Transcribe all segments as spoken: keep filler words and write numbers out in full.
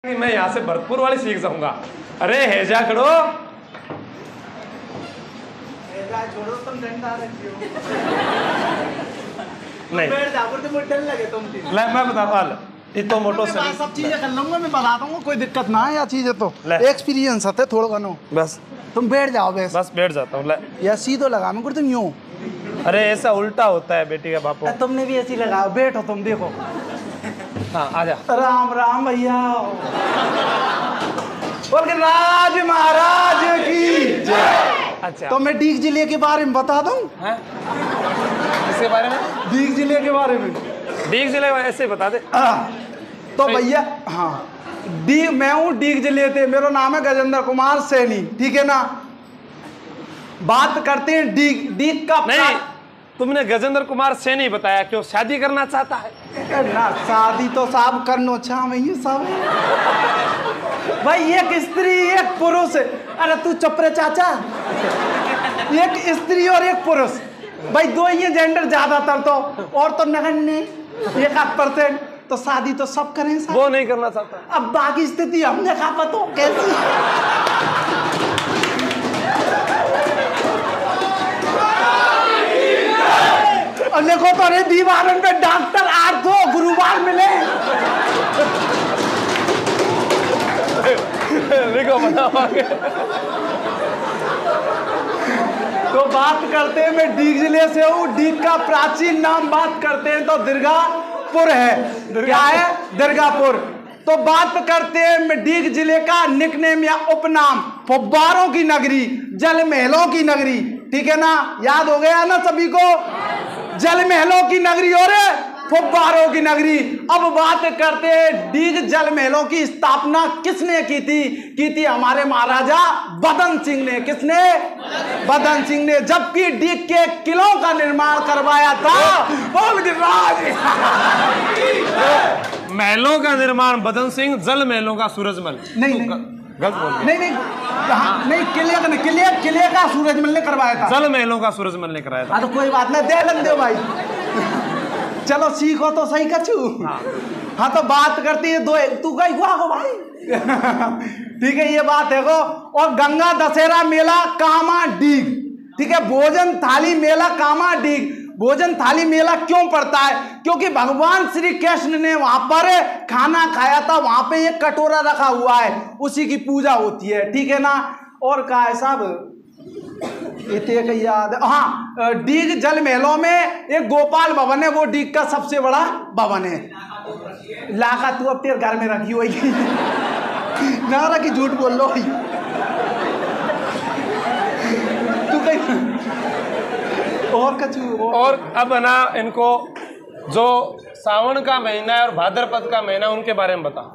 कि मैं यहाँ से भरतपुर वाली सीख जाऊंगा। अरे हेजा करो, हेजा छोड़ो, तुम डंडा रखियो। नहीं बैठ जाओ, तो मुझे डर लगे तुम। ले मैं बता हाल ये तो मोटो से सब चीजें कर लूंगा, मैं बता दूंगा, कोई दिक्कत ना है। या चीजें तो एक्सपीरियंस है थोड़ा बनो। बस तुम बैठ जाओ, बस बस बैठ जाता हूँ। या सीधो लगा मैं तुम यूं। अरे ऐसा उल्टा होता है बेटी का बापू। तुमने भी ऐसी लगाओ, बैठो तुम, देखो। हाँ आजा। राम राम भैया, बोल के राज महाराज की जय। अच्छा तो मैं डीग जिले के बारे में बता दूं। इसके बारे में डीग जिले के बारे में डीग जिले ऐसे बता दे। आ, तो भैया हाँ, डी मैं हूँ डीग जिले से, मेरा नाम है गजेंद्र कुमार सैनी, ठीक है ना। बात करते हैं डीग डीग का। नहीं, तुमने गजेंद्र कुमार सैनी बताया, क्यों शादी करना चाहता है? ना शादी तो साहब करनो चाह मैं सब भाई, एक स्त्री एक पुरुष। अरे तू चुप रे चाचा, एक स्त्री और एक पुरुष भाई, दो ही जेंडर ज्यादातर तो, और तो नगण्य एक आध परसेंट। तो शादी तो सब करें साहब। वो नहीं करना चाहता। अब बाकी स्थिति हमने कहा पतो कैसी। और देखो तो अरे दीवारन पे डॉक्टर आर्थो गुरुवार मिले। देखो बताओगे। तो बात करते हैं, मैं डीग जिले से हूँ। डीग का प्राचीन नाम बात करते हैं तो दीर्घापुर है। क्या है? दीर्घापुर। तो बात करते हैं मैं डीग जिले का निकनेम या उपनाम, फुब्बारों की नगरी, जल महलों की नगरी, ठीक है ना। याद हो गया ना सभी को, जल महलों की नगरी और फुब्बारों की नगरी। अब बात करते हैं डीग जल महलों की स्थापना किसने की थी? की थी हमारे महाराजा बदन सिंह ने। किसने? बदन सिंह ने। जबकि डीग के किलों का निर्माण करवाया था महलों का निर्माण बदन सिंह, जल महलों का सूरजमल। नहीं नहीं गलत बोल नहीं नहीं हाँ, नहीं किले का किले किले का सूरजमल ने करवाया था। जल महलों का सूरजमल ने कराया था। हाँ तो कोई बात नहीं, दे लन दो भाई। चलो सीखो तो सही कछू। हाँ, हाँ तो बात करती है दो, तू गई हुआ को भाई। ठीक है, ये बात है को। और गंगा दशहरा मेला कामा डीग, ठीक है। भोजन थाली मेला कामा डीग। भोजन थाली मेला क्यों पड़ता है? क्योंकि भगवान श्री कृष्ण ने वहां पर खाना खाया था, वहां पे एक कटोरा रखा हुआ है, उसी की पूजा होती है, ठीक है ना। और कहा है साहब, इतने याद है हाँ, डीग जल महलों में एक गोपाल भवन है, वो डीग का सबसे बड़ा भवन है। लाका तू अब तेरे घर में रखी हुई ना रखी, झूठ बोल लो तू कहीं और कचू। और अब ना इनको जो सावन का महीना है और भाद्रपद का महीना, उनके बारे में बता।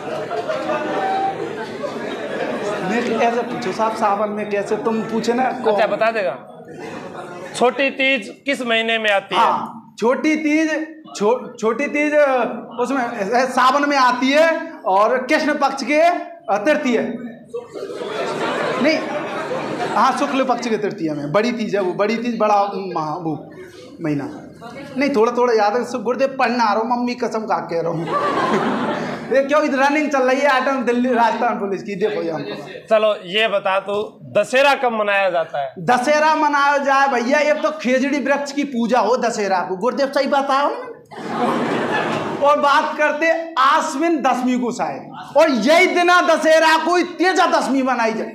ऐसे पूछो साहब, सावन में कैसे तुम पूछे ना। अच्छा बता देगा। छोटी तीज किस महीने में आती हाँ, है? छोटी तीज छो, छोटी तीज उसमें सावन में आती है, और कृष्ण पक्ष के तृतीय नहीं, हाँ शुक्ल पक्ष के तृतीय में बड़ी तीज है वो। बड़ी तीज बड़ा महा वो महीना नहीं, थोड़ा थोड़ा याद है। गुरुदेव पढ़ना आ रहा हूँ, मम्मी कसम का कह रहा हूँ। ये क्यों रनिंग चल रही है आइटम दिल्ली राजस्थान पुलिस की, देखो यहाँ। चलो ये बता तू, दशहरा कब मनाया जाता है? दशहरा मनाया जाए भैया, एक तो खेजड़ी वृक्ष की पूजा हो दशहरा को। गुरुदेव सही बताओ। और बात करते आश्विन दशमी को शायद, और यही दिना दशहरा को तेजा दशमी मनाई जाए।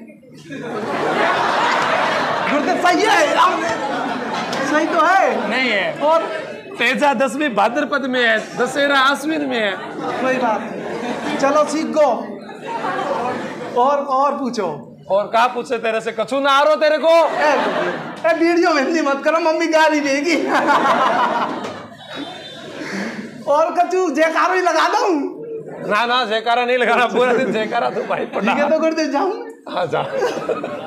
गुरुदेव सही है, सही तो है। नहीं है, और तेजा दशमी भाद्रपद में है, दशहरा आश्विन में है। कोई बात नहीं, चलो सीख गो। और और पूछो। और कहा पूछे तेरे से, कछू ना आ रहा तेरे को। ए, ए वीडियो में हिंदी मत करो, मम्मी गाली देगी। और कछू जयकारा ही लगा दूं? ना ना जयकारा नहीं लगाना, पूरा दिन जयकारा तो भाई पढ़ा। ठीक है तो गुरुदेव जाऊं? हाँ जा।